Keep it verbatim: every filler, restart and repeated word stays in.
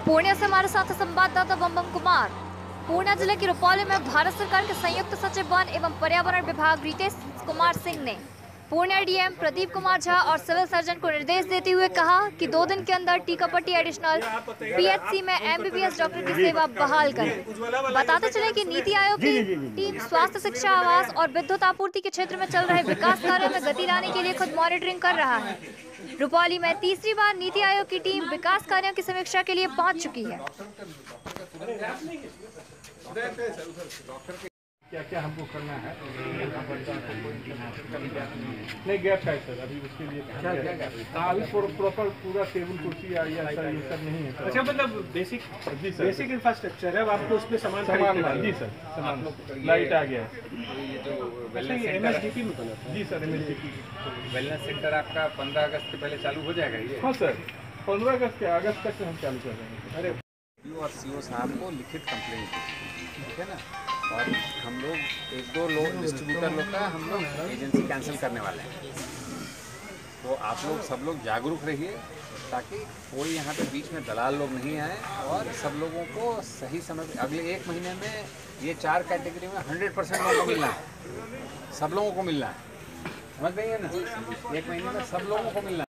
पूर्णिया से हमारे साथ संवाददाता बम कुमार। पूर्णिया जिले की रुपौली में भारत सरकार के संयुक्त सचिव वन एवं पर्यावरण विभाग रितेश कुमार सिंह ने पूर्णिया डीएम प्रदीप कुमार झा और सिविल सर्जन को निर्देश देते हुए कहा कि दो दिन के अंदर टीकापट्टी एडिशनल पीएचसी में एमबीबीएस डॉक्टर की सेवा बहाल करें। बताते चले कि नीति आयोग की टीम स्वास्थ्य, शिक्षा, आवास और विद्युत आपूर्ति के क्षेत्र में चल रहे विकास कार्यों में गति लाने के लिए खुद मॉनिटरिंग कर रहा है। रुपौली में तीसरी बार नीति आयोग की टीम विकास कार्यों की समीक्षा के लिए पहुंच चुकी है। क्या क्या हमको करना है? नहीं गैप है सर, अभी उसके लिए क्या क्या अभी प्रॉपर पूरा टेबल कुर्सी या ये सब नहीं है सर। अच्छा, मतलब बेसिक जी सर, बेसिक इंफ्रास्ट्रक्चर है, अब आपको उसमें सामान सामान जी सर, सामान लाइट आ गया है। ये जो वेलनेस एमएसडीपी में बना था। जी सर, एमएसडीपी वेलनेस सेंटर आपका पंद्रह अगस्त के पहले चालू हो जाएगा ये? हाँ सर, पंद्रह अगस्त के अगस्त तक हम चालू कर रहे हैं। अरे और सीओ साहब को लिखित कंप्लेंट, ठीक है ना, और हम लोग एक दो लोग डिस्ट्रीब्यूटर लोग का हम लोग एजेंसी कैंसिल करने वाले हैं। तो आप लोग सब लोग जागरूक रहिए ताकि कोई यहाँ पे बीच में दलाल लोग नहीं आए और सब लोगों को सही समय अगले एक महीने में ये चार कैटेगरी में हंड्रेड परसेंट लोगों को मिलना है, सब लोगों को मिलना है, समझ गई है ना? एक महीने में सब लोगों को मिलना